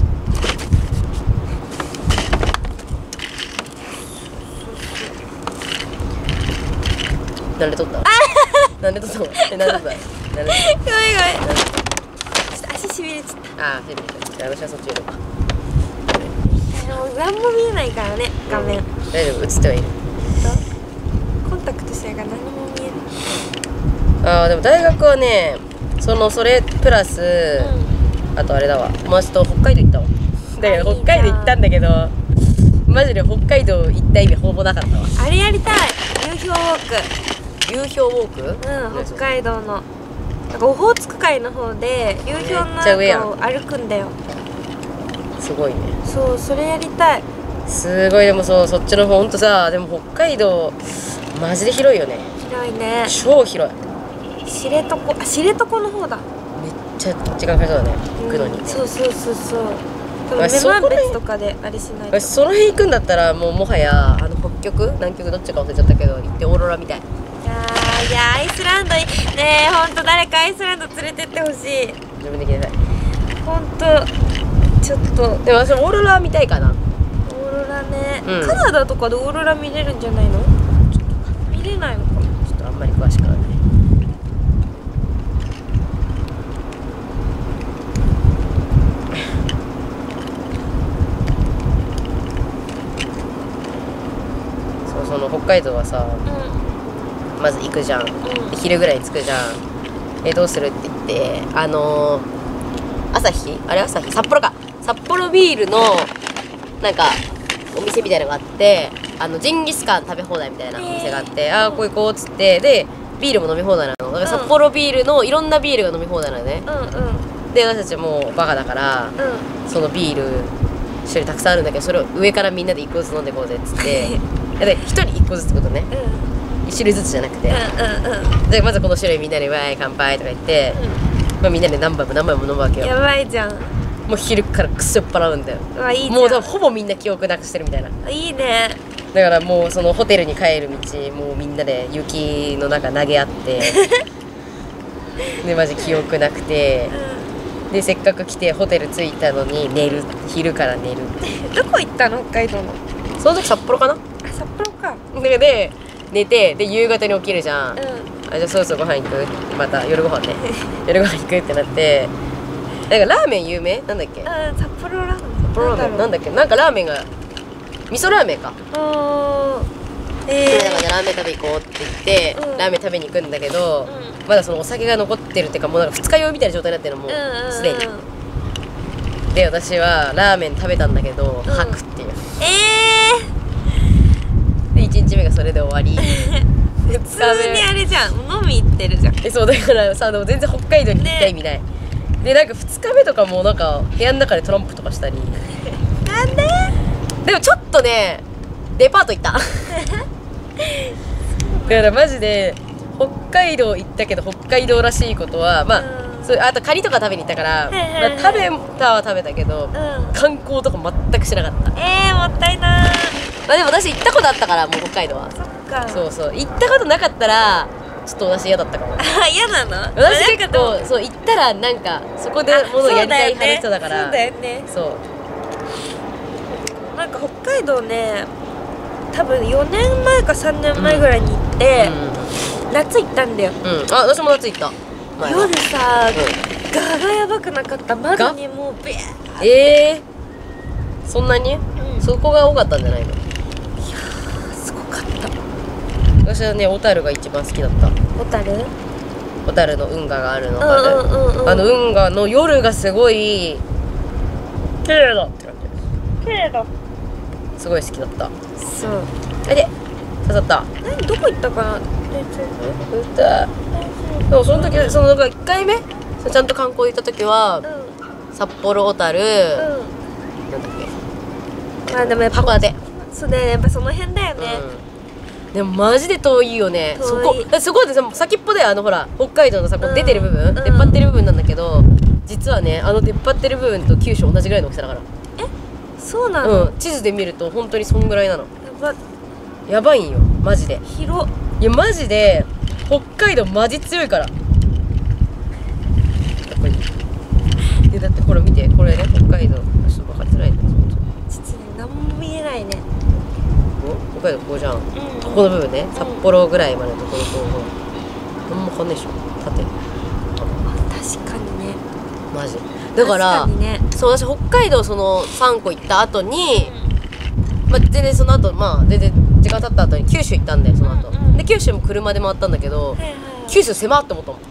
なんで撮ったなんで撮ったのえ、なんで撮ったなんで撮っごめんごめん、ちょっと足しびれちゃった。 たあー、セリフ。じゃあ私はそっちやろうか。 もう何も見えないからね、画面。 大丈夫、映ってはいる。 コンタクトしてるから何も見えない。 あー、でも大学はね、その、それプラス、あとあれだわ、友達と北海道行ったわ。だけどあいいな北海道行ったんだけど、マジで北海道行った意味ほぼなかったわ。 あれやりたい。夕日ウォー流氷ウォーク？ ク。うん、北海道の。なんかオホーツク海の方で夕日のめっちゃ上やん後を歩くんだよ。 すごいね。 そう、それやりたい。 すごい。でもそう、そっちの方ほんとさ、でも北海道マジで広いよね。 広いね。 超広い。 知床、あ、知床の方だ。 めっちゃ時間かかりそうだね、行くのに。 うんそうそうそうそう。多分あそこら女満別とかであれしないと。 私その辺行くんだったらもうもはやあの北極南極どっちか忘れちゃったけど行ってオーロラみたい。 いやー、いやアイスランドにねえ、ほんと誰かアイスランド連れてってほしい。 自分で決めたい。 ほんとちょっとでも私もオーロラ見たいかな。 オーロラね、 うんカナダとかでオーロラ見れるんじゃないの？見れないのかも。 ちょっとあんまり詳しくはない。そう、その北海道はさ、 うまず行くじゃん。 んうん。 昼ぐらいに着くじゃん。え、どうするって言って、あのー、朝日あれ朝日札幌か。札札幌ビールのなんかお店みたいなのがあって、あのジンギスカン食べ放題みたいなお店があって、ああここ行こうっつって、でビールも飲み放題なの。だから札幌ビールのいろんなビールが飲み放題なのね。 うんうんで私たちもうバカだから、 うん。 そのビール種類たくさんあるんだけど、それを上からみんなでいっこずつ飲んでいこうぜっつってでひとりいっこずつってことね、 うんいち種類ずつじゃなくて、 うんうんうんでまずこの種類みんなで「わーい乾杯」とか言って、まあ、みんなで何杯も何杯も飲むわけよ。 やばいじゃん。 もう昼からくっそ酔っ払うんだよ。 うわいいじゃん。 もう多分ほぼみんな記憶なくしてるみたいな。 いいね。 だからもうそのホテルに帰る道もうみんなで雪の中投げ合ってでマジ記憶なくて、 うでせっかく来てホテル着いたのに寝る、昼から寝る。 ん。どこ行ったの北海道の。 その時札幌かな。 あ札幌か。 でで寝て、で夕方に起きるじゃん、 うん。 あじゃあそろそろご飯行く、また夜ご飯ね夜ご飯行くってなって、なんかラーメン有名なんだっけ、 あ札幌ラーメン。 札幌ラーメンなんだだっけ、なんかラーメンが味噌ラーメンか。 ろう。 でえだからラーメン食べ行こうって言って、 うんラーメン食べに行くんだけど、 うまだそのお酒が残ってるっていうか、もうなんか二日酔いみたいな状態になってるのもうんうんうすでに。で私はラーメン食べたんだけど、 うん吐くっていう。 えでいちにちめがそれで終わりー、普通にあれじゃん飲み行ってるじゃん。 えそうだからさ、でも全然北海道に行きたい意味ない、でなんかふつかめとかもなんか部屋の中でトランプとかしたりなんで。 でもちょっとねデパート行っただからマジで北海道行ったけど北海道らしいことはまあ、 うんそうあとカニとか食べに行ったから、 はいはいはいまあ、食べたは食べたけど、 うん。 観光とか全くしなかった。 えー、もったいなー。 まあでも私行ったことあったからもう北海道はそっか。 そうそう行ったことなかったらちょっと私嫌だったかも。 あ嫌なの。 私結なんかでも構そう行ったらなんかそこでものをやりたい派の人だから、 そうだよね。 そうなんか北海道ね、多分よねんまえかさんねんまえぐらいに行って、夏行ったんだよ。 うん、うん、あ私も夏行った前は夜さ、ガがやばくなかった。窓にもうビャー。 えー、そんなに、 うんそこが多かったんじゃないの。 すごかった。 私はね小樽が一番好きだった。 小樽？ 小樽の運河があるのうんがね、 うんうんうん。 あの運河の夜がすごい綺麗だって感じ。 綺麗だ。 すごい好きだった。 そう。 あれ刺さった。 何どこ行ったかな。 え歌でもその時そのなんかいっかいめちゃんと観光行った時はうん札幌小樽、 うん。 なんだっけまあでもやっぱ函館、 そうね、やっぱその辺だよね。 うん、でもマジで遠いよね。 遠いそこえそこでさ先っぽであのほら北海道のさこう出てる部分、 うん出っ張ってる部分なんだけど、実はねあの出っ張ってる部分と九州同じぐらいの大きさだから。 そうなの。 うん、地図で見ると本当にそんぐらいなの。 やばやばいんよマジで。 広。 いやマジで北海道マジ強いから。これでだってこれ見てこれね北海道ちょっと分かりづらいね。 ちょっとね何も見えないね。 お北海道ここじゃん。 うん。 ここの部分ね札幌ぐらいまでのところと何も変わんないでしょ縦。 確かにね。 マジだから確かにね。 そう私北海道そのさんこ行った後に、まあ、全然その後まあ全然時間経った後に九州行ったんだよその後、 うんうんで九州も車で回ったんだけど、 はいはい。 九州狭って思ったもん。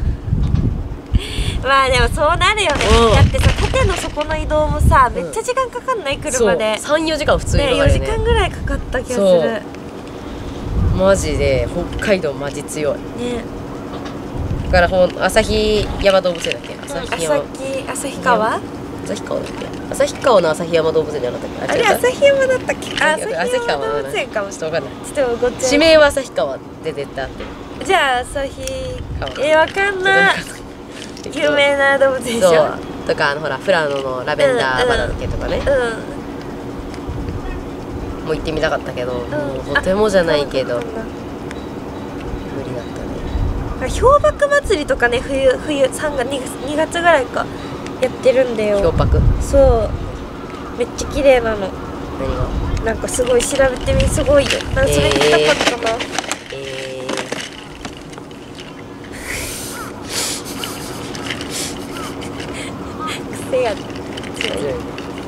まあでもそうなるよね。 うんだってさ縦の底の移動もさめっちゃ時間かかんない車で。 そうさんよじかん普通にねかかるよねよじかんぐらいかかった気がすそうる。 マジで北海道マジ強い。 ね。 だからほん旭山動物園だっけ旭山旭旭川？ 旭川だっけ旭川の旭山動物園じゃなかったっけ。 あれ違うか旭山だったっけ？あ旭旭山川動物園かもしちょっとわかんない。 れない。ちょっとごっちゃ地名は旭川で絶対あってる。 じゃあ旭川えわかんない。有名な動物園でしょ。 そうとかあのほら富良野のラベンダーバナナ系とかね、 うもう行ってみたかったけど、 ん。 もうとてもじゃないけどそうなんだ無理だったね。 氷瀑祭りとかね冬冬さんがつにがつぐらいかやってるんだよ。 氷瀑そうめっちゃ綺麗なの。 何がなんかすごい調べてみすごいよ。なんかそれ聞いたことかな。 え癖が強い。 ー、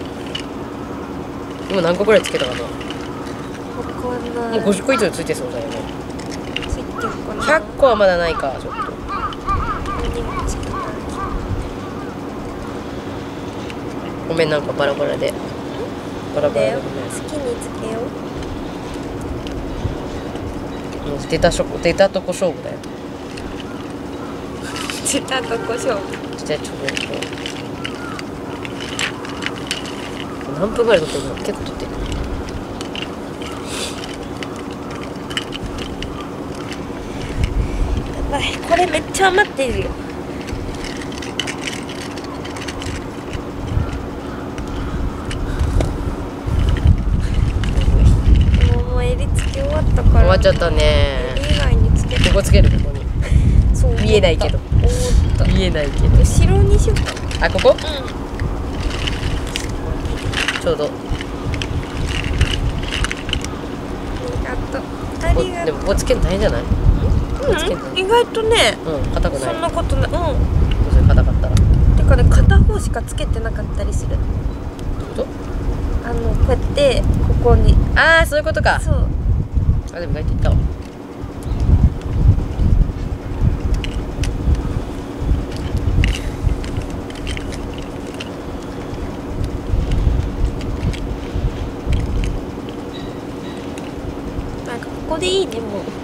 今何個くらいつけたかな。 わかんない。 もうごじゅっこ以上ついてそうだよね。 ついてるかな。 ひゃっこはまだないかちょっと。 何がついてたっごめん、なんかバラバラでバラバラで好きにつけよう。 もう出たしょ出たとこ勝負だよ。 出たとこ勝負。 じゃあちょっと何分ぐらい撮ってるの？結構撮ってる。 やばい、これめっちゃ余ってるよ。もうもう襟付け終わったから。 終わっちゃったね。 襟以外につけて。 ここつける、ここに。 そう見えないけど。 思った。 見えないけど。 後ろにしようか。 あ、ここ？ うん。 ちょうど。 あとありがとう。 でもここつけるの大変じゃない？ うん、意外とね、 うん、硬くない。 そんなことない。うん。 どうする？硬かったら。 てかね、片方しかつけてなかったりする。 どういうこと？ あのこうやってここに。 ああ、そういうことか。 そう。 あ、でも意外といったわ。 なんかここでいいね、もう。 うん。もうも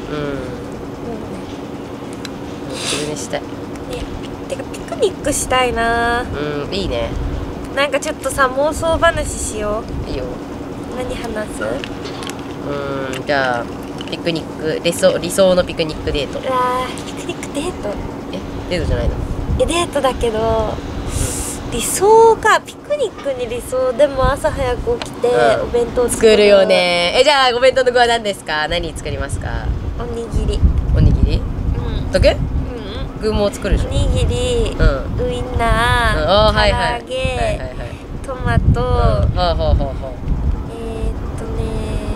自分にしたい。 うね。ね。てかピクニックしたいな。 うん、いいね。 なんかちょっとさ、妄想話しよう。 いいよ。 何話す？ うーん、じゃあピクニック、理想理想のピクニックデート。 うわー、ピクニックデート。 え、デートじゃないの？ え、デートだけど、理想か。ピクニックに理想でも朝早く起きて、 うんお弁当作作るよ。ね。え、じゃあお弁当の具は何ですか？何作りますか？ おにぎり。 おにぎりうん。 だけ？ うん。 具も作るでしょ。 おにぎり、 うん。うん、 ウインナー、 あー、はいはい。 唐揚げ、 はいはいはい。 トマト、 うん、はあはあはあはえー、っとね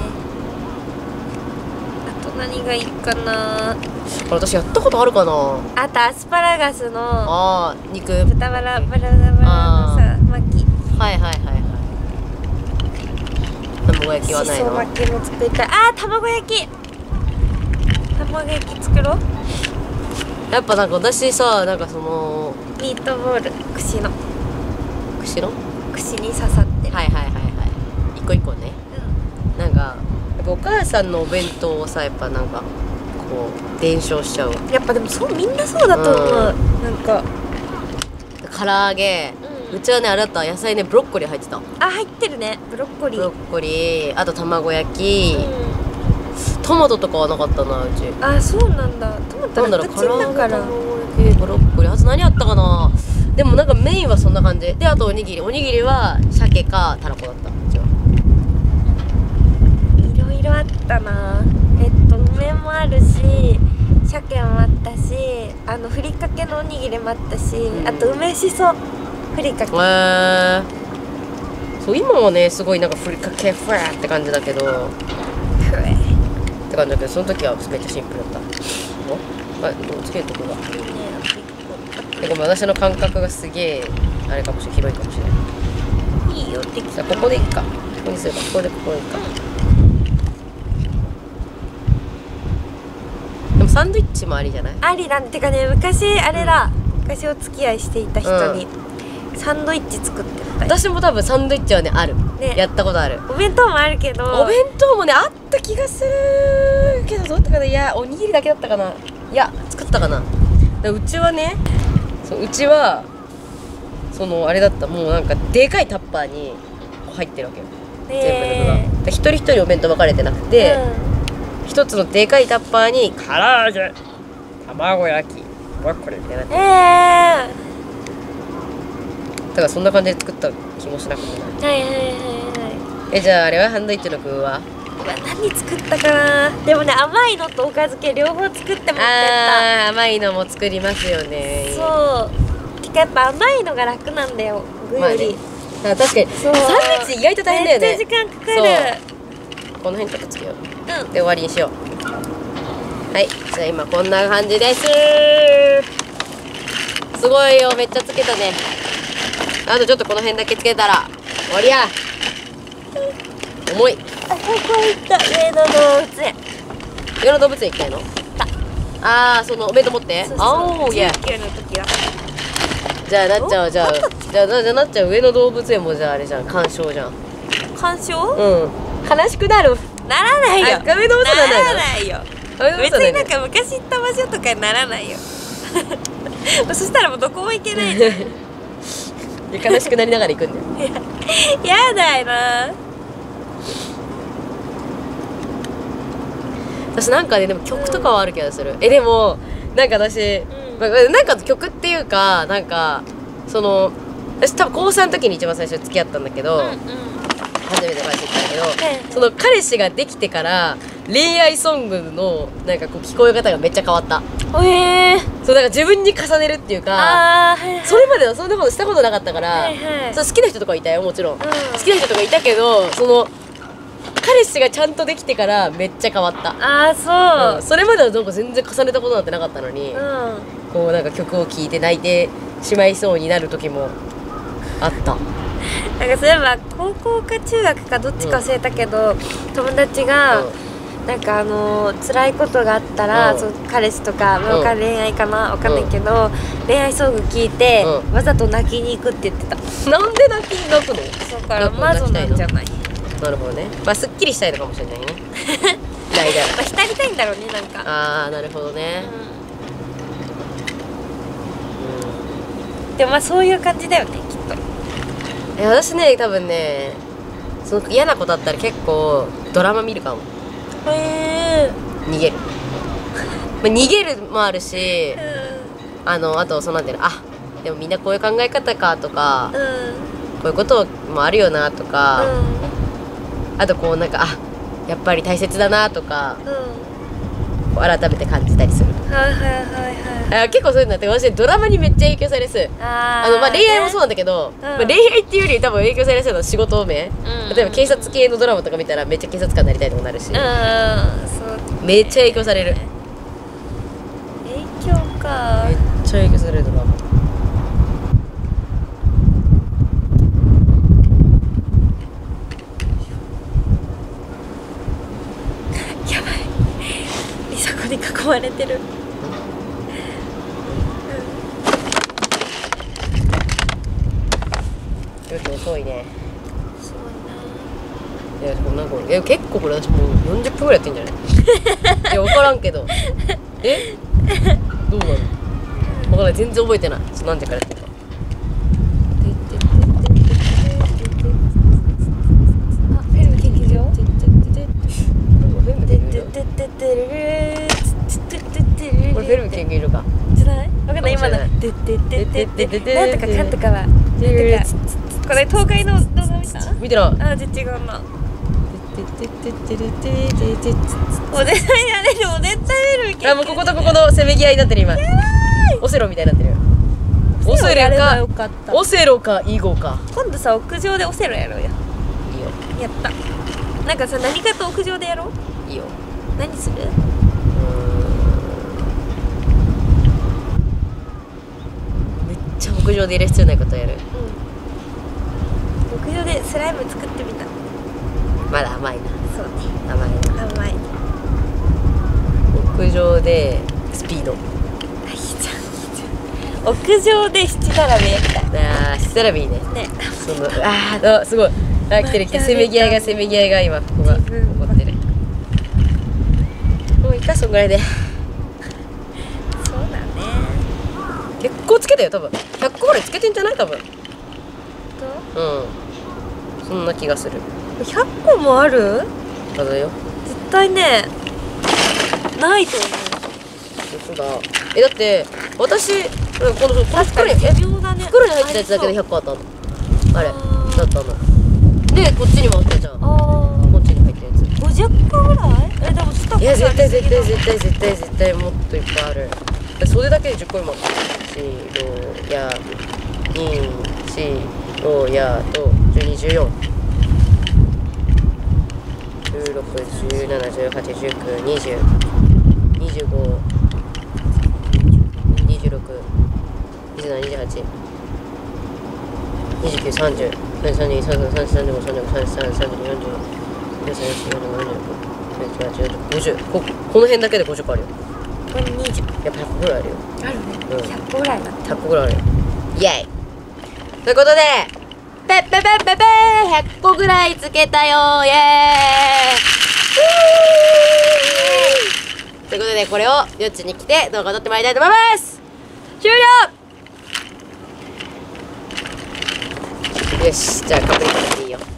あと何がいいかな。 あ。これ私やったことあるかな。 あとアスパラガスのああ、肉。 豚バラバラバラのさ巻き。 はいはいはいはい。卵焼きはないしその？ 巻きも作りたい。あー、卵焼き卵焼き作ろう。 やっぱなんか私さ、なんかそのミートボール、串の串の？ 串に刺さってる。 はいはいはいはい。一個一個ね。なんかやっぱお母さんのお弁当をさ、やっぱなんかこう伝承しちゃうわ。 うん、やっぱでもそうみんなそうだと思う、 うんなんか。 唐揚げ、 うんうちはね、あれだった。野菜ね、ブロッコリー入ってた。 あ、入ってるね、ブロッコリー。 ブロッコリー、あと卵焼き、 うトマトとかはなかったな、うち。 ん、あ、そうなんだ。トマトなんだろう、 楽ちんだから。 卵焼き、ブロッコリー、あと何あったかな。でもなんかメインはそんな感じで、あとおにぎり、おにぎりは鮭かたらこだった。うちは。 いろいろあったな。えっと梅もあるし、鮭もあったし、あのふりかけのおにぎりもあったし、 うんあと梅しそふりかけ。 へー。そう、今はね、すごいなんかふりかけフラーって感じだけど、 ふえって感じだけど、その時はめっちゃシンプルだった。おあ、つけるとこが。 いいね。 で、ごめん、私の感覚がすげえあれかもしれない、広いかもしれない。 いいよ、できた。 じゃあここでいっか。ここにすれば、ここでここでいっか。でもサンドイッチもありじゃない？ ありなんてかね、昔あれだ、昔お付き合いしていた人にサンドイッチ作ってた。 私も多分サンドイッチはね、ある。 ね、 やったことある。 お弁当もあるけど、 お弁当もね、あった気がするけど、どうだったかな。いや、おにぎりだけだったかな。いや、作ったかな。でうちはね、そううちはそのあれだった。もうなんかでかいタッパーに入ってるわけよ、全部の具が。で一人一人お弁当分かれてなくて、一つのでかいタッパーに唐揚げ、卵焼き、ブロッコリーみたいな。 うん、えだからそんな感じで作った気もしなくもない。 ー、はいはいはいはい。 え、じゃああれはサンドイッチの具は？ うわ、何作ったかな。でもね、甘いのとおかず系両方作って持ってった。 あー、甘いのも作りますよね。 そうてかやっぱ甘いのが楽なんだよ、具より。 まあね、あ、確かにそうサンドイッチ意外と大変だよね。 めっちゃ時間かかる。 この辺ちょっとつけよう。 うん、 で終わりにしよう。はい、じゃあ今こんな感じです。すごいよ、めっちゃつけたね。あとちょっとこの辺だけつけたら終わりや。重い。 あ、ここ行った上野動物園。 上野動物園行きたいの？ああ、そのお弁当持って。 そうそうあおー、いや。 じゅうきゅうの時はじゃあなっちゃんはじゃああとじゃあじゃあなっちゃん上野動物園もじゃああれじゃん鑑賞じゃん。 鑑賞？ うん悲しくなる。 ならないよ。 あ上野動物園ならないよ。別になんかか昔行った場所とかにならないよ。そしたらもうどこも行けないじゃん。 悲しくなりながら行くんだよ。 やだいな。 私なんかねでも曲とかはある気がする。えでもなんか私、 うんまあなんか曲っていうかなんかその私多分高さんの時に一番最初付き合ったんだけど、 うんうん。 初めて彼氏行ったんだはいけど、その彼氏ができてから恋愛ソングのなんかこう聞こえ方がめっちゃ変わった。 へえ。 そうだから自分に重ねるっていうか、 ああはいはい。 それまではそんなことしたことなかったから、 はいはいそう好きな人とかいたよもちろん、 ん好きな人とかいたけどその彼氏がちゃんとできてからめっちゃ変わった。 ああそう。 うんそれまではなんか全然重ねたことなんてなかったのに、 うん。 こうなんか曲を聴いて泣いてしまいそうになる時もあった。 なんかそういえば高校か中学かどっちか忘れたけど、友達が、 うんなんかあのー辛いことがあったら、 うんそう彼氏とか、まあうんわかん恋愛かなわかんないけど、恋愛ソング聞いて、 うんわざと泣きに行くって言ってた。 なんで泣き泣くの？ だからマゾなんじゃない？ なるほどね。まあすっきりしたいのかもしれないね。ないだろまあ浸りたいんだろうねなんか。 ああなるほどね。 うん、でもまあそういう感じだよねきっと。 え私ね多分ねその嫌なことあったら結構ドラマ見るかも。 へえ。 逃げる。まあ逃げるもあるし、あのあとそのなんていうのあでもみんなこういう考え方かとか、 うんうんこういうこともあるよなとか、あとこうなんかあやっぱり大切だなとかうんうんこう改めて感じたりする。 はいはいはいはい。 あ結構そういうのあって私ドラマにめっちゃ影響されるす。 ああのまあ恋愛もそうう。 なんだけど、 んまあ、恋愛っていうより多分影響されやすいのは仕事名、 うん例えば警察系のドラマとか見たらめっちゃ警察官になりたいとかなるし、 うんそう。 めっちゃ影響される。 影響かめっちゃ影響されるドラマ。 やばいりさこに囲まれてる。 ちょっと遅いね。 すごいいやでもなんかいや結構これ私もうよんじゅっぷんぐらいやってんじゃないいや分からんけどえどうなの分からない全然覚えてない。ちょっと何時からやってるか。 な。あ、フェルム研究所？ フェルム研究所これフェルム研究所か。 じゃない？わかんない今の。 かもしれないででででででなんとかかんとかは。なんとかこれ東海の動画見た？ 見てなあ、じゃ違うな。もう絶対やれるもう絶対フェルム研究所。 あもうこことここのせめぎ合いになってる今。オセロみたいになってるよ。オセロやればよかかった。 オセロか囲碁か。 今度さ屋上でオセロやろうよ。 いいよやった。なんかさ何かと屋上でやろう。 いいよ。 何する？ うーんめっちゃ屋上でやる必要ないことやる。 うん。屋上でスライム作ってみた。 まだ甘いな。 そうね。 甘いな。 甘い。 屋上でスピード。 あ、いいじゃんいいじゃん。屋上で七並べやりたい。 ああしたらいいね。 ね。 そのあーあすごい。あ来てる来てるせめぎ合いがせめぎ合いが今ここが起こってる。もういいかそんぐらいで。 そうだね。 結構つけたよ多分。ひゃっこぐらいつけてんじゃない多分。 とうん。そんな気がする。 ひゃっこもある？ ただよ。 絶対ねないと思う。 そうだ。えだって私うんこのこの袋にえ微妙だね。 袋に入ってたやつだけでひゃっこあったの。あれあーだったの。でこっちにもあったじゃん。 あこっちに入ったやつ。 あ、ごじゅっこぐらい？えでもスタッフいや絶対絶対絶対絶対絶対もっといっぱいある。袖だけでじゅっこもあった。しろやにしろやとじゅうにじゅうよんじゅうろくじゅうななじゅうはちじゅうきゅうにじゅうにじゅうごにじゅうろくにじゅうななにじゅうはちにじゅうきゅうさんじゅうさんじゅうにさんじゅうさんさんさんじゅうごさんじゅうろくさんじゅうななさんじゅうはちさんじゅうきゅうさんじゅうよんじゅうごじゅうここの辺だけでごじゅっこあるよ。 これにじゅう。 やっぱひゃっこぐらいあるよ。 あるね。 うんひゃっこぐらいだった。 ひゃっこぐらいあるよ。イエイということでペッペペッペペーひゃっこぐらいつけたよイエーイということでこれをよっちに来て動画撮ってまいりたいと思います終了よしじゃあかぶりかけていいよ